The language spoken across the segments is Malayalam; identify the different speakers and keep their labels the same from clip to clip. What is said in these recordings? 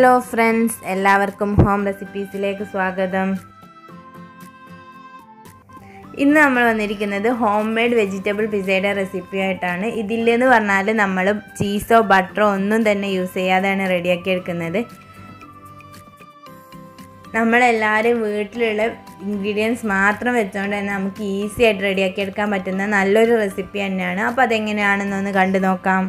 Speaker 1: ഹലോ ഫ്രണ്ട്സ്, എല്ലാവർക്കും ഹോം റെസിപ്പീസിലേക്ക് സ്വാഗതം. ഇന്ന് നമ്മൾ വന്നിരിക്കുന്നത് ഹോം മെയ്ഡ് വെജിറ്റബിൾ പിസയുടെ റെസിപ്പി ആയിട്ടാണ്. ഇതില്ലെന്ന് പറഞ്ഞാൽ നമ്മൾ ചീസോ ബട്ടറോ ഒന്നും തന്നെ യൂസ് ചെയ്യാതെയാണ് റെഡിയാക്കി എടുക്കുന്നത്. നമ്മളെല്ലാവരും വീട്ടിലുള്ള ഇൻഗ്രീഡിയൻസ് മാത്രം വെച്ചുകൊണ്ട് തന്നെ നമുക്ക് ഈസി ആയിട്ട് റെഡിയാക്കി എടുക്കാൻ പറ്റുന്ന നല്ലൊരു റെസിപ്പി തന്നെയാണ്. അപ്പോൾ അതെങ്ങനെയാണെന്നൊന്ന് കണ്ടു നോക്കാം.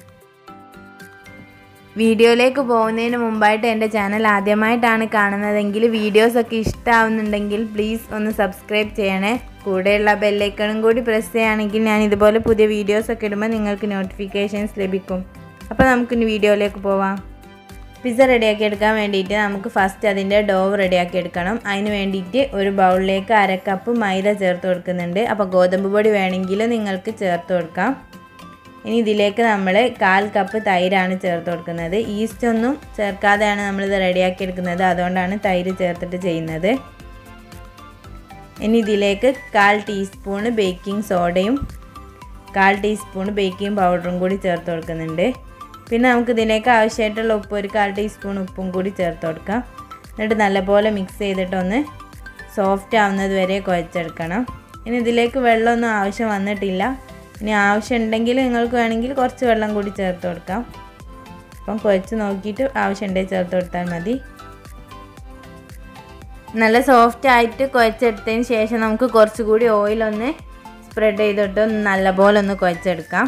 Speaker 1: വീഡിയോയിലേക്ക് പോകുന്നതിന് മുമ്പായിട്ട് എൻ്റെ ചാനൽ ആദ്യമായിട്ടാണ് കാണുന്നതെങ്കിൽ വീഡിയോസൊക്കെ ഇഷ്ടമാവുന്നുണ്ടെങ്കിൽ പ്ലീസ് ഒന്ന് സബ്സ്ക്രൈബ് ചെയ്യണേ. കൂടെയുള്ള ബെല്ലൈക്കണും കൂടി പ്രസ് ചെയ്യുകയാണെങ്കിൽ ഞാൻ ഇതുപോലെ പുതിയ വീഡിയോസൊക്കെ ഇടുമ്പോൾ നിങ്ങൾക്ക് നോട്ടിഫിക്കേഷൻസ് ലഭിക്കും. അപ്പോൾ നമുക്കിനി വീഡിയോയിലേക്ക് പോവാം. പിസ്സ റെഡിയാക്കി എടുക്കാൻ വേണ്ടിയിട്ട് നമുക്ക് ഫസ്റ്റ് അതിൻ്റെ ഡോ റെഡിയാക്കി എടുക്കണം. അതിന് വേണ്ടിയിട്ട് ഒരു ബൗളിലേക്ക് 1/2 കപ്പ് മൈദ ചേർത്ത് കൊടുക്കുന്നുണ്ട്. അപ്പോൾ ഗോതമ്പ് പൊടി വേണമെങ്കിൽ നിങ്ങൾക്ക് ചേർത്ത് കൊടുക്കാം. ഇനി ഇതിലേക്ക് നമ്മൾ 1/4 കപ്പ് തൈരാണ് ചേർത്ത് കൊടുക്കുന്നത്. ഈസ്റ്റ് ഒന്നും ചേർക്കാതെയാണ് നമ്മളിത് റെഡിയാക്കി എടുക്കുന്നത്, അതുകൊണ്ടാണ് തൈര് ചേർത്തിട്ട് ചെയ്യുന്നത്. ഇനി ഇതിലേക്ക് 1/4 ടീസ്പൂണ് ബേക്കിംഗ് സോഡയും 1/4 ടീസ്പൂണ് ബേക്കിംഗ് പൗഡറും കൂടി ചേർത്ത് കൊടുക്കുന്നുണ്ട്. പിന്നെ നമുക്ക് ഇതിലേക്ക് ആവശ്യമായിട്ടുള്ള ഉപ്പ്, ഒരു 1/4 ടീസ്പൂൺ ഉപ്പും കൂടി ചേർത്ത് കൊടുക്കാം. എന്നിട്ട് നല്ലപോലെ മിക്സ് ചെയ്തിട്ടൊന്ന് സോഫ്റ്റ് ആവുന്നത് വരെ കുഴച്ചെടുക്കണം. ഇനി ഇതിലേക്ക് വെള്ളമൊന്നും ആവശ്യം വന്നിട്ടില്ല. ഇനി ആവശ്യമുണ്ടെങ്കിൽ നിങ്ങൾക്ക് വേണമെങ്കിൽ കുറച്ച് വെള്ളം കൂടി ചേർത്ത് കൊടുക്കാം. അപ്പം കുഴച്ച് നോക്കിയിട്ട് ആവശ്യമുണ്ടെങ്കിൽ ചേർത്ത് കൊടുത്താൽ മതി. നല്ല സോഫ്റ്റ് ആയിട്ട് കുഴച്ചെടുത്തതിന് ശേഷം നമുക്ക് കുറച്ചുകൂടി ഓയിലൊന്ന് സ്പ്രെഡ് ചെയ്തിട്ട് നല്ലപോലെ ഒന്ന് കുഴച്ചെടുക്കാം.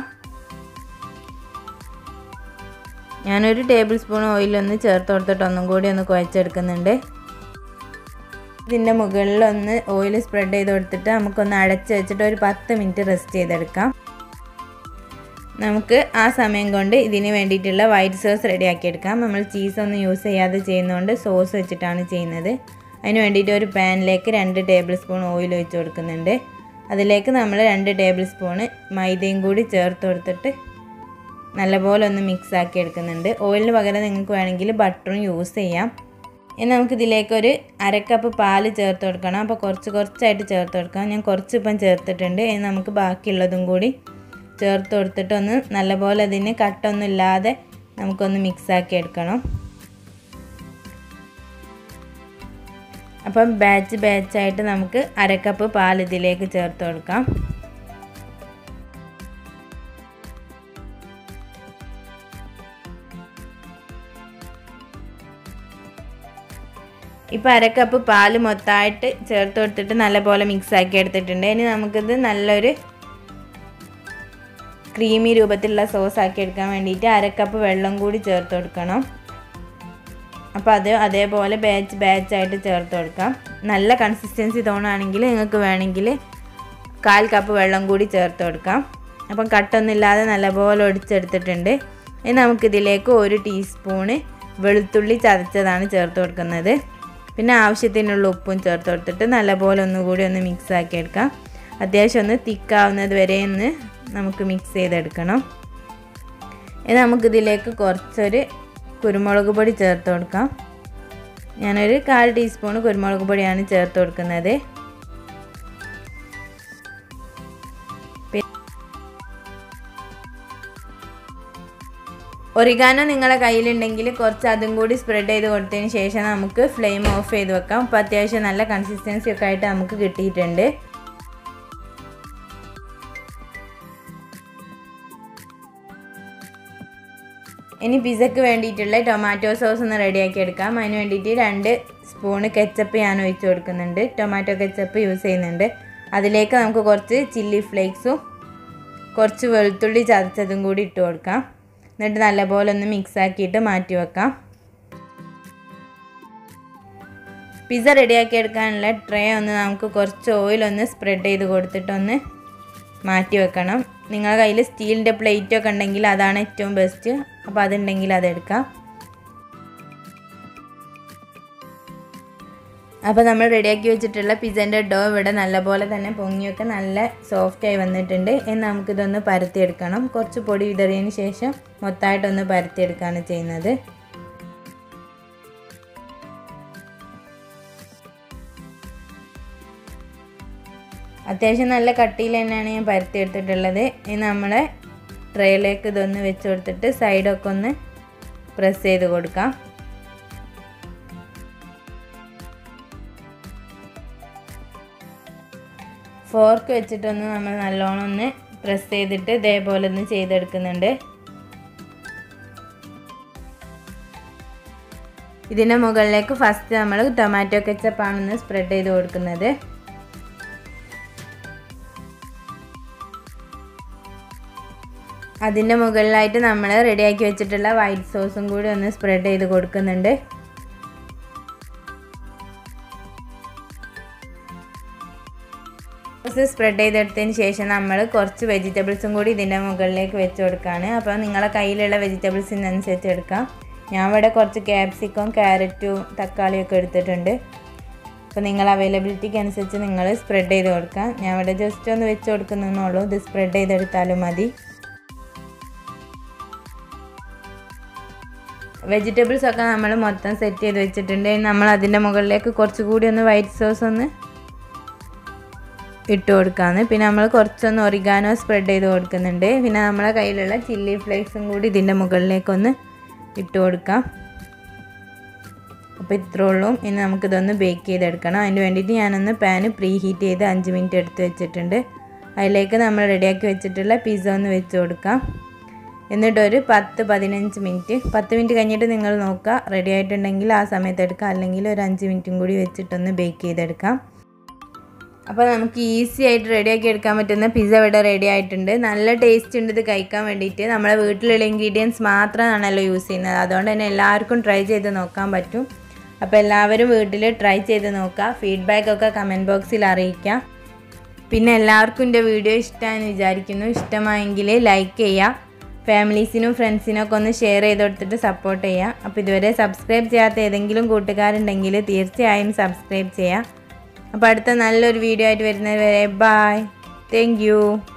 Speaker 1: ഞാനൊരു ടേബിൾ സ്പൂൺ ഓയിലൊന്ന് ചേർത്ത് കൊടുത്തിട്ട് ഒന്നും കൂടി ഒന്ന് കുഴച്ചെടുക്കുന്നുണ്ട്. ഇതിൻ്റെ മുകളിലൊന്ന് ഓയിൽ സ്പ്രെഡ് ചെയ്ത് കൊടുത്തിട്ട് നമുക്കൊന്ന് അടച്ച് വെച്ചിട്ട് ഒരു 10 മിനിറ്റ് റെസ്റ്റ് ചെയ്തെടുക്കാം. നമുക്ക് ആ സമയം കൊണ്ട് ഇതിന് വേണ്ടിയിട്ടുള്ള വൈറ്റ് സോസ് റെഡിയാക്കി എടുക്കാം. നമ്മൾ ചീസൊന്നും യൂസ് ചെയ്യാതെ ചെയ്യുന്നതുകൊണ്ട് സോസ് വെച്ചിട്ടാണ് ചെയ്യുന്നത്. അതിന് വേണ്ടിയിട്ട് ഒരു പാനിലേക്ക് 2 ടേബിൾ സ്പൂൺ ഓയിൽ ഒഴിച്ച് കൊടുക്കുന്നുണ്ട്. അതിലേക്ക് നമ്മൾ 2 ടേബിൾ സ്പൂണ് മൈദയും കൂടി ചേർത്ത് കൊടുത്തിട്ട് നല്ലപോലെ ഒന്ന് മിക്സ് ആക്കി എടുക്കുന്നുണ്ട്. ഓയിലിന് പകരം നിങ്ങൾക്ക് വേണമെങ്കിൽ ബട്ടറും യൂസ് ചെയ്യാം. ഇനി നമുക്കിതിലേക്കൊരു 1/2 കപ്പ് പാല് ചേർത്ത് കൊടുക്കണം. അപ്പോൾ കുറച്ചായിട്ട് ചേർത്ത് കൊടുക്കാം. ഞാൻ കുറച്ച് ഇപ്പം ചേർത്തിട്ടുണ്ട്. ഇനി നമുക്ക് ബാക്കിയുള്ളതും കൂടി ചേർത്ത് കൊടുത്തിട്ട് ഒന്ന് നല്ലപോലെ അതിന് കട്ടൊന്നും ഇല്ലാതെ നമുക്കൊന്ന് മിക്സാക്കി എടുക്കണം. അപ്പം ബാച്ചായിട്ട് നമുക്ക് 1/2 കപ്പ് പാൽ ഇതിലേക്ക് ചേർത്ത് കൊടുക്കാം. ഇപ്പോൾ 1/2 കപ്പ് പാല് മൊത്തമായിട്ട് ചേർത്ത് കൊടുത്തിട്ട് നല്ലപോലെ മിക്സാക്കി എടുത്തിട്ടുണ്ട്. ഇനി നമുക്കിത് നല്ലൊരു ക്രീമി രൂപത്തിലുള്ള സോസ് ആക്കി എടുക്കാൻ വേണ്ടിയിട്ട് 1/2 കപ്പ് വെള്ളം കൂടി ചേർത്ത് കൊടുക്കണം. അപ്പോൾ അത് അതേപോലെ ബാച്ചായിട്ട് ചേർത്ത് കൊടുക്കാം. നല്ല കൺസിസ്റ്റൻസി തോന്നുകയാണെങ്കിൽ നിങ്ങൾക്ക് വേണമെങ്കിൽ 1/4 കപ്പ് വെള്ളം കൂടി ചേർത്ത് കൊടുക്കാം. അപ്പം കട്ടൊന്നുമില്ലാതെ നല്ലപോലെ ഒടിച്ചെടുത്തിട്ടുണ്ട്. ഇനി നമുക്കിതിലേക്ക് 1 ടീസ്പൂണ് വെളുത്തുള്ളി ചതച്ചതാണ് ചേർത്ത് കൊടുക്കുന്നത്. പിന്നെ ആവശ്യത്തിനുള്ള ഉപ്പും ചേർത്ത് കൊടുത്തിട്ട് നല്ലപോലെ ഒന്നുകൂടി ഒന്ന് മിക്സ് ആക്കി എടുക്കാം. അത്യാവശ്യം ഒന്ന് തിക്കാവുന്നത് വരെ ഒന്ന് നമുക്ക് മിക്സ് ചെയ്തെടുക്കണം. ഇനി നമുക്കിതിലേക്ക് കുറച്ചൊരു കുരുമുളക് പൊടി ചേർത്ത് കൊടുക്കാം. ഞാനൊരു 1/4 ടീസ്പൂൺ കുരുമുളക് പൊടിയാണ് ചേർത്ത് കൊടുക്കുന്നത്. ഒറിഗാനോ നിങ്ങളുടെ കയ്യിലുണ്ടെങ്കിൽ കുറച്ച് അതും കൂടി സ്പ്രെഡ് ചെയ്ത് കൊടുത്തതിന് ശേഷം നമുക്ക് ഫ്ലെയിം ഓഫ് ചെയ്ത് വെക്കാം. അപ്പോൾ അത്യാവശ്യം നല്ല കൺസിസ്റ്റൻസി ഒക്കെ ആയിട്ട് നമുക്ക് കിട്ടിയിട്ടുണ്ട്. ഇനി പിസ്സയ്ക്ക് വേണ്ടിയിട്ടുള്ള ടൊമാറ്റോ സോസ് ഒന്ന് റെഡിയാക്കി എടുക്കാം. അതിന് വേണ്ടിയിട്ട് 2 സ്പൂണ് കെച്ചപ്പ് ഞാൻ ഒഴിച്ച് കൊടുക്കുന്നുണ്ട്. ടൊമാറ്റോ കെച്ചപ്പ് യൂസ് ചെയ്യുന്നുണ്ട്. അതിലേക്ക് നമുക്ക് കുറച്ച് ചില്ലി ഫ്ലേക്സും കുറച്ച് വെളുത്തുള്ളി ചതച്ചതും കൂടി ഇട്ട് കൊടുക്കാം. എന്നിട്ട് നല്ലപോലെ ഒന്ന് മിക്സ് ആക്കിയിട്ട് മാറ്റി വെക്കാം. പിസ്സ റെഡിയാക്കി എടുക്കാനുള്ള ട്രേ ഒന്ന് നമുക്ക് കുറച്ച് ഓയിലൊന്ന് സ്പ്രെഡ് ചെയ്ത് കൊടുത്തിട്ടൊന്ന് മാറ്റി വെക്കണം. നിങ്ങളുടെ കയ്യിൽ സ്റ്റീലിൻ്റെ പ്ലേറ്റൊക്കെ ഉണ്ടെങ്കിൽ അതാണ് ഏറ്റവും ബെസ്റ്റ്. അപ്പോൾ അതുണ്ടെങ്കിൽ അതെടുക്കാം. അപ്പോൾ നമ്മൾ റെഡിയാക്കി വെച്ചിട്ടുള്ള പിസ്സേൻ്റെ ഡോ ഇവിടെ നല്ലപോലെ തന്നെ പൊങ്ങിയൊക്കെ നല്ല സോഫ്റ്റായി വന്നിട്ടുണ്ട്. ഇനി നമുക്കിതൊന്ന് പരത്തിയെടുക്കണം. കുറച്ച് പൊടി വിതറിയതിന് ശേഷം മൊത്തമായിട്ടൊന്ന് പരത്തിയെടുക്കുകയാണ് ചെയ്യുന്നത്. അത്യാവശ്യം നല്ല കട്ടിയിൽ തന്നെയാണ് ഞാൻ പരത്തിയെടുത്തിട്ടുള്ളത്. ഇനി നമ്മളെ ട്രേയിലേക്ക് ഇതൊന്ന് വെച്ച് കൊടുത്തിട്ട് സൈഡൊക്കെ ഒന്ന് പ്രസ് ചെയ്ത് കൊടുക്കാം. ഫോർക്ക് വെച്ചിട്ടൊന്ന് നമ്മൾ നല്ലോണം ഒന്ന് പ്രസ് ചെയ്തിട്ട് ഇതേപോലെ ഒന്ന് ചെയ്തെടുക്കുന്നുണ്ട്. ഇതിൻ്റെ മുകളിലേക്ക് ഫസ്റ്റ് നമ്മൾ ടൊമാറ്റോ കെച്ചപ്പാണ് സ്പ്രെഡ് ചെയ്ത് കൊടുക്കുന്നത്. അതിൻ്റെ മുകളിലായിട്ട് നമ്മൾ റെഡിയാക്കി വെച്ചിട്ടുള്ള വൈറ്റ് സോസും കൂടി ഒന്ന് സ്പ്രെഡ് ചെയ്ത് കൊടുക്കുന്നുണ്ട്. സോസ് സ്പ്രെഡ് ചെയ്തെടുത്തതിന് ശേഷം നമ്മൾ കുറച്ച് വെജിറ്റബിൾസും കൂടി ഇതിൻ്റെ മുകളിലേക്ക് വെച്ച് കൊടുക്കുകയാണ്. അപ്പോൾ നിങ്ങളെ കയ്യിലുള്ള വെജിറ്റബിൾസിനനുസരിച്ച് എടുക്കാം. ഞാൻ ഇവിടെ കുറച്ച് ക്യാപ്സിക്കം, ക്യാരറ്റും തക്കാളിയൊക്കെ എടുത്തിട്ടുണ്ട്. അപ്പോൾ നിങ്ങൾ അവൈലബിലിറ്റിക്ക് അനുസരിച്ച് നിങ്ങൾ സ്പ്രെഡ് ചെയ്ത് കൊടുക്കാം. ഞാൻ ഇവിടെ ജസ്റ്റ് ഒന്ന് വെച്ച് കൊടുക്കുന്നുള്ളൂ. ഇത് സ്പ്രെഡ് ചെയ്തെടുത്താലും മതി. വെജിറ്റബിൾസൊക്കെ നമ്മൾ മൊത്തം സെറ്റ് ചെയ്ത് വെച്ചിട്ടുണ്ട്. നമ്മൾ അതിൻ്റെ മുകളിലേക്ക് കുറച്ചുകൂടി ഒന്ന് വൈറ്റ് സോസ് ഒന്ന് ഇട്ട് കൊടുക്കാമെന്ന്. പിന്നെ നമ്മൾ കുറച്ചൊന്ന് ഒറിഗാനോ സ്പ്രെഡ് ചെയ്ത് കൊടുക്കുന്നുണ്ട്. പിന്നെ നമ്മളെ കയ്യിലുള്ള ചില്ലി ഫ്ലേക്സും കൂടി ഇതിൻ്റെ മുകളിലേക്കൊന്ന് ഇട്ട് കൊടുക്കാം. അപ്പോൾ ഇത്രേ ഉള്ളൂ. ഇനി നമുക്കിതൊന്ന് ബേക്ക് ചെയ്തെടുക്കണം. അതിന് വേണ്ടിയിട്ട് ഞാനൊന്ന് പാന് പ്രീ ഹീറ്റ് ചെയ്ത് 5 മിനിറ്റ് എടുത്ത് വെച്ചിട്ടുണ്ട്. അതിലേക്ക് നമ്മൾ റെഡിയാക്കി വെച്ചിട്ടുള്ള പിസ്സ ഒന്ന് വെച്ച് കൊടുക്കാം. എന്നിട്ടൊരു 10-15 മിനിറ്റ് 10 മിനിറ്റ് കഴിഞ്ഞിട്ട് നിങ്ങൾ നോക്കുക. റെഡി ആയിട്ടുണ്ടെങ്കിൽ ആ സമയത്ത് എടുക്കാം, അല്ലെങ്കിൽ ഒരു 5 മിനിറ്റും കൂടി വെച്ചിട്ടൊന്ന് ബേക്ക് ചെയ്തെടുക്കാം. അപ്പോൾ നമുക്ക് ഈസി ആയിട്ട് റെഡിയാക്കി എടുക്കാൻ പറ്റുന്ന പിസ്സ ഇവിടെ റെഡി ആയിട്ടുണ്ട്. നല്ല ടേസ്റ്റ് ഉണ്ട് ഇത് കഴിക്കാൻ വേണ്ടിയിട്ട്. നമ്മുടെ വീട്ടിലുള്ള ഇൻഗ്രീഡിയൻസ് മാത്രമാണല്ലോ യൂസ് ചെയ്യുന്നത്. അതുകൊണ്ട് തന്നെ എല്ലാവർക്കും ട്രൈ ചെയ്ത് നോക്കാൻ പറ്റും. അപ്പോൾ എല്ലാവരും വീട്ടിൽ ട്രൈ ചെയ്ത് നോക്കുക. ഫീഡ്ബാക്കൊക്കെ കമൻറ്റ് ബോക്സിൽ അറിയിക്കാം. പിന്നെ എല്ലാവർക്കും എൻ്റെ വീഡിയോ ഇഷ്ടമായെന്ന് വിചാരിക്കുന്നു. ഇഷ്ടമായെങ്കിൽ ലൈക്ക് ചെയ്യുക. ഫാമിലീസിനും ഫ്രണ്ട്സിനൊക്കെ ഒന്ന് ഷെയർ ചെയ്ത് കൊടുത്തിട്ട് സപ്പോർട്ട് ചെയ്യുക. അപ്പോൾ ഇതുവരെ സബ്സ്ക്രൈബ് ചെയ്യാത്ത ഏതെങ്കിലും കൂട്ടുകാരുണ്ടെങ്കിൽ തീർച്ചയായും സബ്സ്ക്രൈബ് ചെയ്യുക. അപ്പോൾ അടുത്ത നല്ലൊരു വീഡിയോ ആയിട്ട് വരുന്നത് വരെ ബൈ. Thank you.